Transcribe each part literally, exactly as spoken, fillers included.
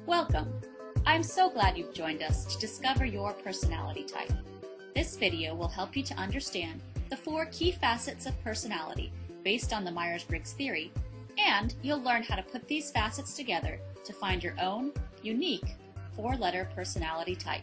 Welcome! I'm so glad you've joined us to discover your personality type. This video will help you to understand the four key facets of personality based on the Myers-Briggs theory, and you'll learn how to put these facets together to find your own, unique, four-letter personality type.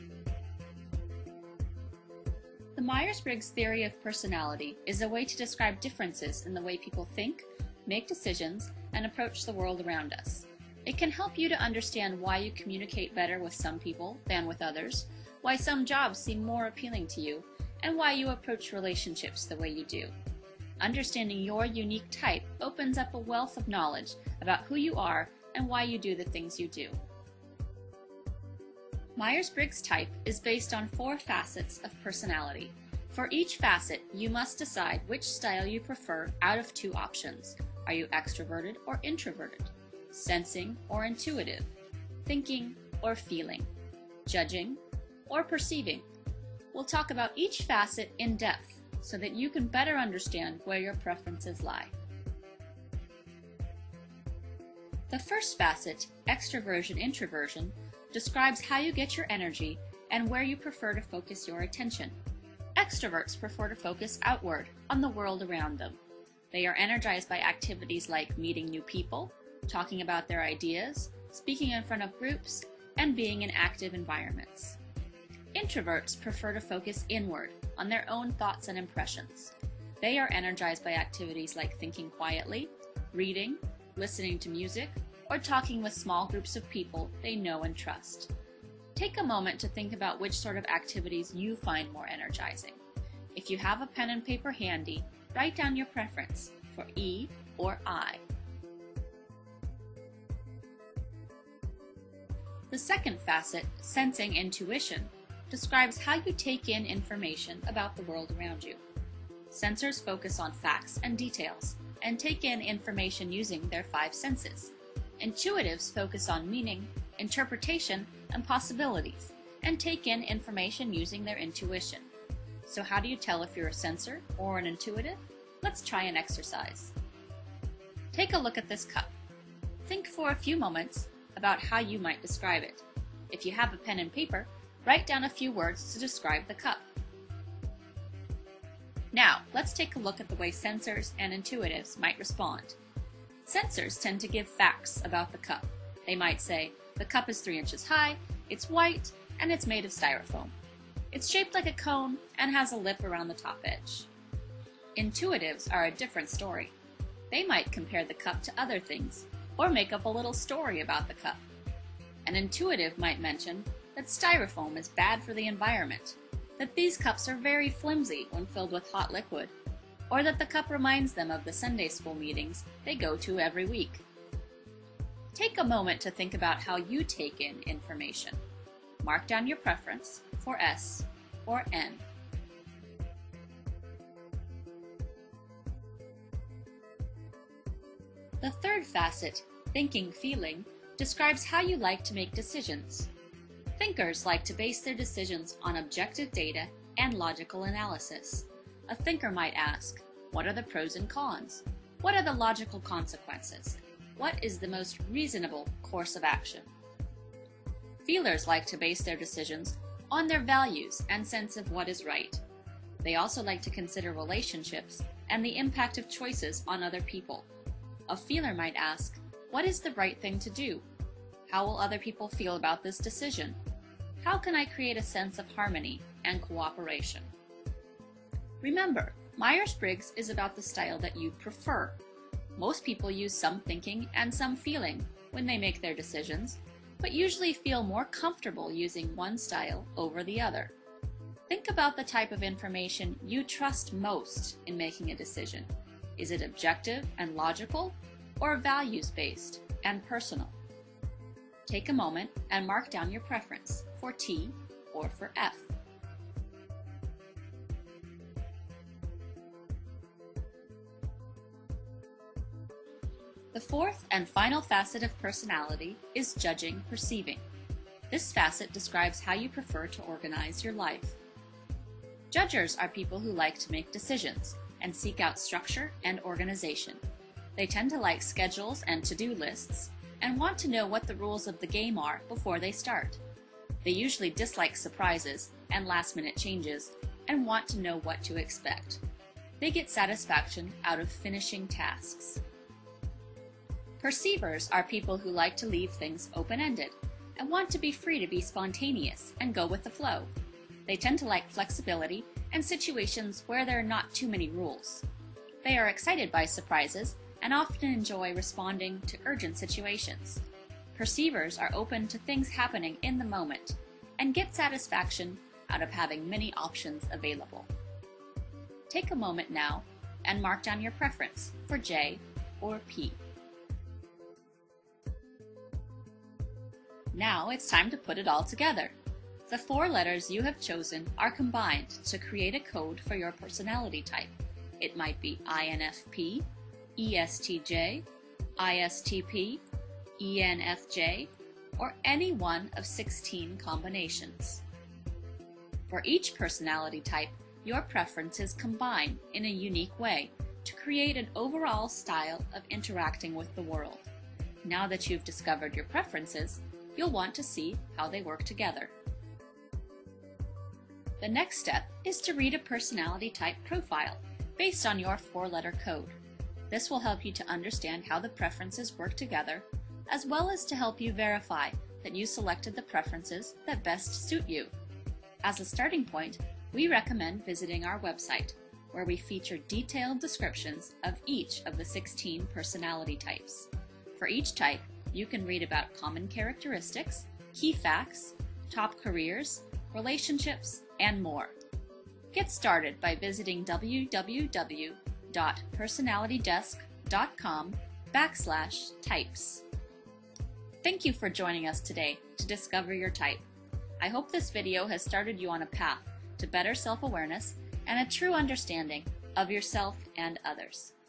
The Myers-Briggs theory of personality is a way to describe differences in the way people think, make decisions, and approach the world around us. It can help you to understand why you communicate better with some people than with others, why some jobs seem more appealing to you, and why you approach relationships the way you do. Understanding your unique type opens up a wealth of knowledge about who you are and why you do the things you do. Myers-Briggs type is based on four facets of personality. For each facet, you must decide which style you prefer out of two options. Are you extroverted or introverted? Sensing or intuitive? Thinking or feeling? Judging or perceiving? We'll talk about each facet in depth so that you can better understand where your preferences lie. The first facet, extroversion-introversion, describes how you get your energy and where you prefer to focus your attention. Extroverts prefer to focus outward on the world around them. They are energized by activities like meeting new people, talking about their ideas, speaking in front of groups, and being in active environments. Introverts prefer to focus inward on their own thoughts and impressions. They are energized by activities like thinking quietly, reading, listening to music, or talking with small groups of people they know and trust. Take a moment to think about which sort of activities you find more energizing. If you have a pen and paper handy, write down your preference for E or I. The second facet, sensing intuition, describes how you take in information about the world around you. Sensors focus on facts and details and take in information using their five senses. Intuitives focus on meaning, interpretation, and possibilities, and take in information using their intuition. So how do you tell if you're a sensor or an intuitive? Let's try an exercise. Take a look at this cup. Think for a few moments about how you might describe it. If you have a pen and paper, write down a few words to describe the cup. Now, let's take a look at the way sensors and intuitives might respond. Sensors tend to give facts about the cup. They might say, the cup is three inches high, it's white, and it's made of styrofoam. It's shaped like a cone and has a lip around the top edge. Intuitives are a different story. They might compare the cup to other things, or make up a little story about the cup. An intuitive might mention that styrofoam is bad for the environment, that these cups are very flimsy when filled with hot liquid, or that the cup reminds them of the Sunday school meetings they go to every week. Take a moment to think about how you take in information. Mark down your preference for S or N. The third facet, thinking-feeling, describes how you like to make decisions. Thinkers like to base their decisions on objective data and logical analysis. A thinker might ask, what are the pros and cons? What are the logical consequences? What is the most reasonable course of action? Feelers like to base their decisions on their values and sense of what is right. They also like to consider relationships and the impact of choices on other people. A feeler might ask, what is the right thing to do? How will other people feel about this decision? How can I create a sense of harmony and cooperation? Remember, Myers-Briggs is about the style that you prefer. Most people use some thinking and some feeling when they make their decisions, but usually feel more comfortable using one style over the other. Think about the type of information you trust most in making a decision. Is it objective and logical, or values-based and personal? Take a moment and mark down your preference for T or for F. The fourth and final facet of personality is judging-perceiving. This facet describes how you prefer to organize your life. Judgers are people who like to make decisions and seek out structure and organization. They tend to like schedules and to-do lists, and want to know what the rules of the game are before they start. They usually dislike surprises and last-minute changes and want to know what to expect. They get satisfaction out of finishing tasks. Perceivers are people who like to leave things open-ended and want to be free to be spontaneous and go with the flow. They tend to like flexibility and situations where there are not too many rules. They are excited by surprises and often enjoy responding to urgent situations. Perceivers are open to things happening in the moment and get satisfaction out of having many options available. Take a moment now and mark down your preference for J or P. Now it's time to put it all together. The four letters you have chosen are combined to create a code for your personality type. It might be I N F P, E S T J, I S T P, E N F J, or any one of sixteen combinations. For each personality type, your preferences combine in a unique way to create an overall style of interacting with the world. Now that you've discovered your preferences, you'll want to see how they work together. The next step is to read a personality type profile based on your four-letter code. This will help you to understand how the preferences work together, as well as to help you verify that you selected the preferences that best suit you. As a starting point, we recommend visiting our website, where we feature detailed descriptions of each of the sixteen personality types. For each type, you can read about common characteristics, key facts, top careers, relationships, and more. Get started by visiting w w w dot personalitydesk dot com backslash types. Thank you for joining us today to discover your type. I hope this video has started you on a path to better self-awareness and a true understanding of yourself and others.